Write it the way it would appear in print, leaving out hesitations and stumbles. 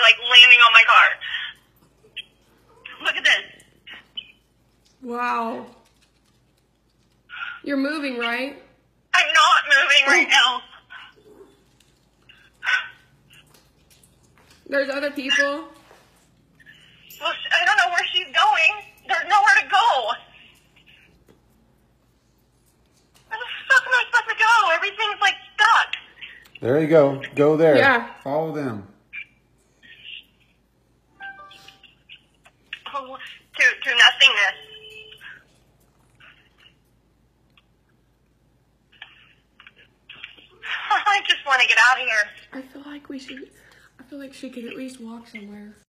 like landing on my car. Look at this. Wow. You're moving, right? I'm not moving right now. There's other people. Well, I don't know where she's going. There's nowhere to go. Where the fuck am I supposed to go? Everything's like stuck. There you go. Go there. Yeah. Follow them. Oh, to nothingness. I just want to get out of here. I feel like she could at least walk somewhere.